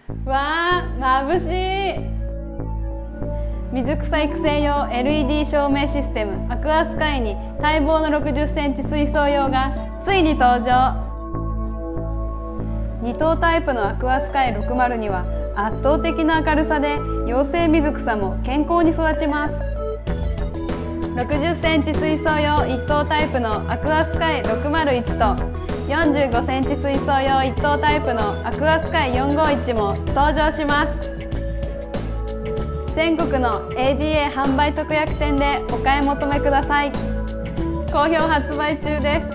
わあ、眩しい。水草育成用 LED 照明システムアクアスカイに待望の60センチ水槽用がついに登場。2等タイプのアクアスカイ60には圧倒的な明るさで幼生水草も健康に育ちます。60センチ水槽用1等タイプのアクアスカイ601と45センチ水槽用1等タイプのアクアスカイ451も登場します。全国の ADA 販売特約店でお買い求めください。好評発売中です。